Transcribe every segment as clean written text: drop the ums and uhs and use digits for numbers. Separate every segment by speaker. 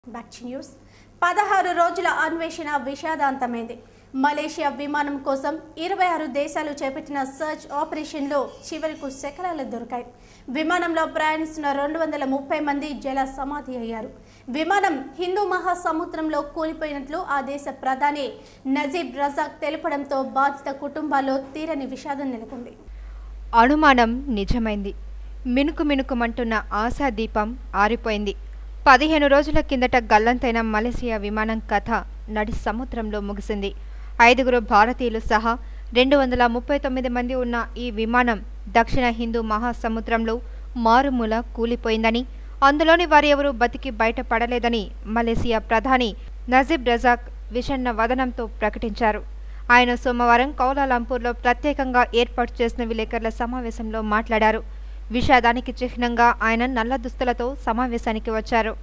Speaker 1: Back to news 16 రోజుల అన్వేషణ విషాదాంతమైంది. Malaysia విమానం కోసం 26 దేశాలు చేపట్టిన సర్చ్ ఆపరేషన్లో చివరకు శకలాలు దొరికాయి. విమానంలో ప్రయాణిస్తున్న 230 మంది జల సమాధి అయ్యారు. విమానం హిందూ మహాసముద్రంలో కూలిపోయినట్లు ఆ దేశ ప్రధాని నజీబ్ రజాక్ తెలపడంతో బాధిత కుటుంబాల్లో తీరని విషాదం నెలకొంది.
Speaker 2: అనుమానం నిజమైంది. మినుకు మినుకుమంటున్న ఆశా దీపం ఆరిపోయింది. 15 రోజుల కిందట గల్లంతైన మలేషియా విమానం కథ నడి సముద్రంలో ముగిసింది. 5 భారతీయులు సహా 239 మంది ఉన్న ఈ విమానం దక్షిణ హిందూ మహాసముద్రంలో మారుమూల కూలిపోయిందని, అందులోని వారు ఎవరూ బతికి బయటపడలేదని మలేషియా ప్రధాని నజీబ్ రజాక్ విషణ్ణ వదనంతో ప్రకటించారు. ఆయన సోమవారం కౌలాలంపూర్లో ప్రత్యేకంగా ఏర్పాటు చేసిన విలేకరుల సమావేశంలో మాట్లాడారు. విషాదానికి చిహ్నంగా ఆయన నల్ల దుస్తులతో సమావేశానికి వచ్చారు.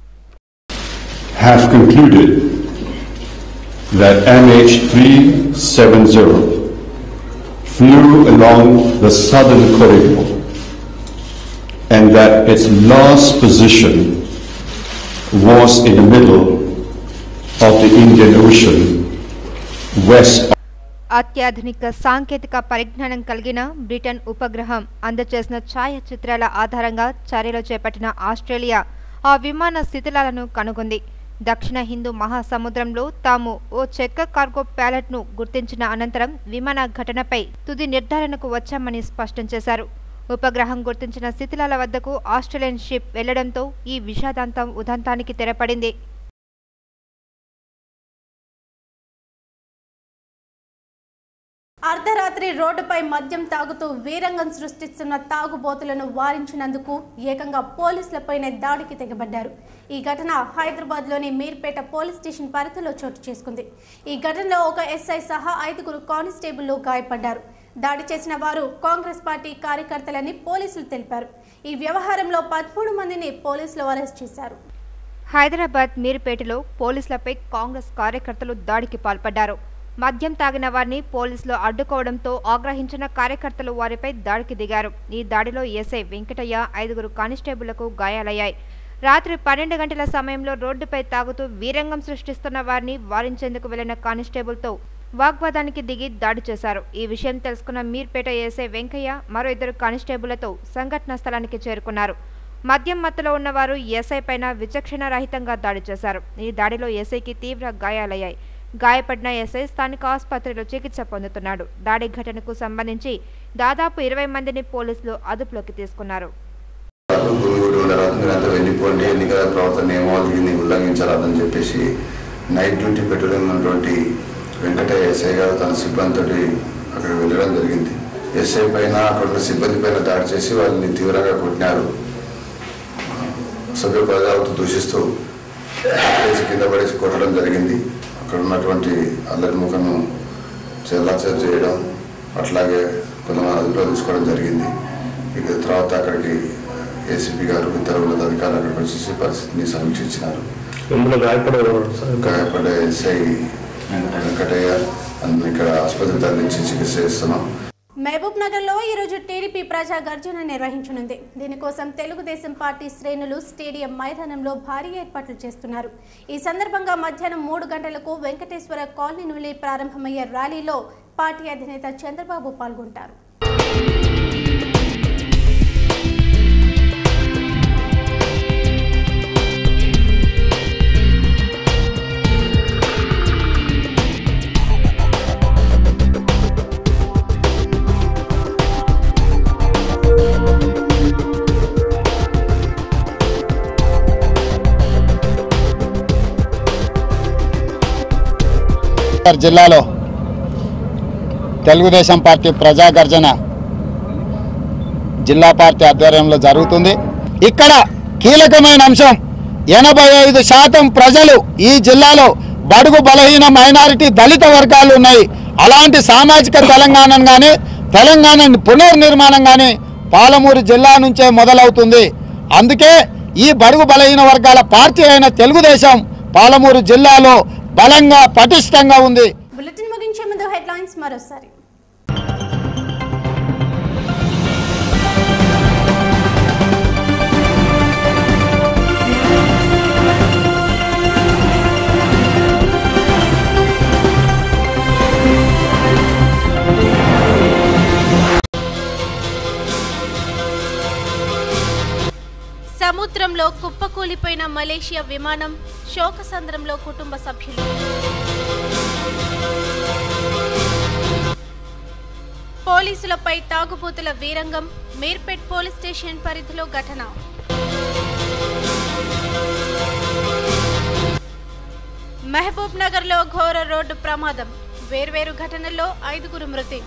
Speaker 3: Have concluded that MH370 flew along the southern corridor and that its last position was in the middle of the Indian Ocean west.
Speaker 2: అత్యాధునిక సాంకేతిక పరిజ్ఞానం కలిగిన బ్రిటన్ ఉపగ్రహం అందజేసిన ఛాయాచిత్రాల ఆధారంగా చర్యలు చేపట్టిన ఆస్ట్రేలియా ఆ విమాన శిథిలాలను కనుగొంది. దక్షిణ హిందూ మహాసముద్రంలో తాము ఓ చెక్క కార్గో ప్యాలెట్ను గుర్తించిన అనంతరం విమాన ఘటనపై తుది నిర్ధారణకు వచ్చామని స్పష్టం చేశారు. ఉపగ్రహం గుర్తించిన శిథిలాల వద్దకు ఆస్ట్రేలియన్ షిప్ వెళ్లడంతో ఈ విషాదాంతం ఉదంతానికి తెరపడింది.
Speaker 1: అర్ధరాత్రి రోడ్డుపై మద్యం తాగుతూ వీరంగం సృష్టిస్తున్న తాగుబోతులను వారించినందుకు ఏకంగా పోలీసులపైనే దాడికి తెగబడ్డారు. ఈ ఘటన హైదరాబాద్లోని మీర్పేట పోలీస్ స్టేషన్ పరిధిలో చోటు చేసుకుంది. ఈ ఘటనలో ఒక ఎస్ఐ సహా 5 కానిస్టేబుళ్లు గాయపడ్డారు. దాడి చేసిన వారు కాంగ్రెస్ పార్టీ కార్యకర్తలని పోలీసులు తెలిపారు. ఈ వ్యవహారంలో 13 మందిని పోలీసులు అరెస్ట్ చేశారు.
Speaker 2: హైదరాబాద్ మీర్పేటలో పోలీసులపై కాంగ్రెస్ కార్యకర్తలు దాడికి పాల్పడ్డారు. మద్యం తాగిన వారిని పోలీసులు అడ్డుకోవడంతో ఆగ్రహించిన కార్యకర్తలు వారిపై దాడికి దిగారు. ఈ దాడిలో ఎస్ఐ వెంకటయ్య 5 కానిస్టేబుళ్లకు గాయాలయ్యాయి. రాత్రి 12 గంటల సమయంలో రోడ్డుపై తాగుతూ వీరంగం సృష్టిస్తున్న వారిని వారించేందుకు వెళ్లిన కానిస్టేబుల్తో వాగ్వాదానికి దిగి దాడి చేశారు. ఈ విషయం తెలుసుకున్న మీర్పేట ఎస్ఐ వెంకయ్య మరో 2 కానిస్టేబుళ్లతో సంఘటనా స్థలానికి చేరుకున్నారు. మద్యం మత్తులో ఉన్నవారు ఎస్ఐ పైన విచక్షణారహితంగా దాడి చేశారు. ఈ దాడిలో ఎస్ఐకి తీవ్ర గాయాలయ్యాయి. గాయపడిన ఎస్ఐ స్థానిక ఆసుపత్రిలో చికిత్స పొందుతున్నాడు. దాడి ఘటనకు సంబంధించి దాదాపు 20 మందిని పోలీసులు అదుపులోకి తీసుకున్నారు.
Speaker 4: ఎన్నికల ప్రవర్తన నియమావళిని ఉల్లంఘించాలని చెప్పేసి నైట్ డ్యూటీ పెట్టుకున్నటువంటి వెంకటయ్య ఎస్ఐ గారు తన సిబ్బందితో అక్కడ వెళ్ళడం జరిగింది. ఎస్ఐ పైన అక్కడ సిబ్బంది పైన దాడి చేసి వాళ్ళని తీవ్రంగా కొట్టినారు. సభ్య ప్రజలతో దూషిస్తూ కింద పడేసి కొట్టడం జరిగింది. అక్కడ ఉన్నటువంటి అల్లరి ముఖను చెల్లాచెరు చేయడం, అట్లాగే కొంతమంది అదుపులో తీసుకోవడం జరిగింది. ఇక తర్వాత అక్కడికి ఏసీపీ గారు ఇతర ఉన్నత అధికారులు అక్కడికి వచ్చేసి పరిస్థితిని సమీక్షించినారు. గాయపడే ఎస్ఐ వెంకటయ్య ఇక్కడ ఆసుపత్రికి తరలించి చికిత్స చేస్తున్నాం.
Speaker 1: మహబూబ్ నగర్ లో ఈ రోజు టీడీపీ ప్రజా గర్జన నిర్వహించనుంది. దీనికోసం తెలుగుదేశం పార్టీ శ్రేణులు స్టేడియం మైదానంలో భారీ ఏర్పాట్లు చేస్తున్నారు. ఈ సందర్భంగా మధ్యాహ్నం 3 గంటలకు వెంకటేశ్వర కాలనీ నుండి ప్రారంభమయ్యే ర్యాలీలో పార్టీ అధినేత చంద్రబాబు పాల్గొంటారు.
Speaker 5: జిల్లాలో తెలుగుదేశం పార్టీ ప్రజా గర్జన జిల్లా పార్టీ ఆధ్వర్యంలో జరుగుతుంది. ఇక్కడ కీలకమైన అంశం 85% ప్రజలు ఈ జిల్లాలో బడుగు బలహీన మైనారిటీ దళిత వర్గాలు ఉన్నాయి. అలాంటి సామాజిక తెలంగాణను కానీ తెలంగాణ పునర్నిర్మాణం కానీ పాలమూరు జిల్లా నుంచే మొదలవుతుంది. అందుకే ఈ బడుగు బలహీన వర్గాల పార్టీ అయిన తెలుగుదేశం పాలమూరు జిల్లాలో బలంగా పటిష్టంగా ఉంది.
Speaker 1: బులెటిన్ ముగించే ముందు హెడ్లైన్స్ మరోసారి. విమానంలో కుప్పకూలిపోయిన మలేషియా విమానం, శోకసంద్రంలో కుటుంబ సభ్యులు. పోలీసులపై తాగుబోతుల వీరంగం, మీర్పేట్ పోలీస్ స్టేషన్ పరిధిలో ఘటన. మహబూబ్ నగర్లో ఘోర రోడ్డు ప్రమాదం, వేర్వేరు ఘటనల్లో 5 మృతి.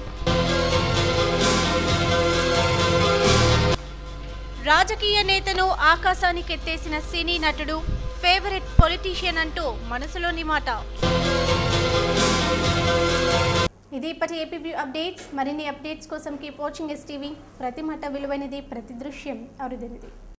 Speaker 1: రాజకీయ నేతను ఆకాశానికెత్తేసిన సినీ నటుడు, ఫేవరెట్ పొలిటీషియన్ అంటూ మనసులోని మాట. ఇది ఇప్పటి ఏపీ అప్డేట్స్. మరిన్ని అప్డేట్స్ కోసం కీప్ వాచింగ్ STV. ప్రతి మాట విలువైనది, ప్రతి దృశ్యం అరుదైనది.